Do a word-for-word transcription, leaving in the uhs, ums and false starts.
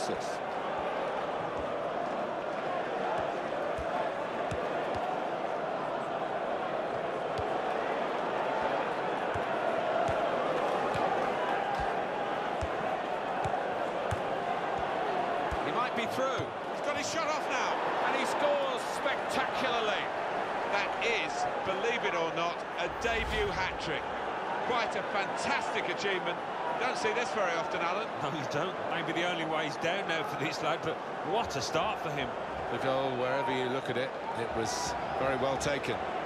Alexis. He might be through. He's got his shot off now, and he scores spectacularly. That is, believe it or not, a debut hat-trick. Quite a fantastic achievement. Don't see this very often, Alan. No, you don't. Maybe the only way he's down now for this lad, but what a start for him. The goal, wherever you look at it, it was very well taken.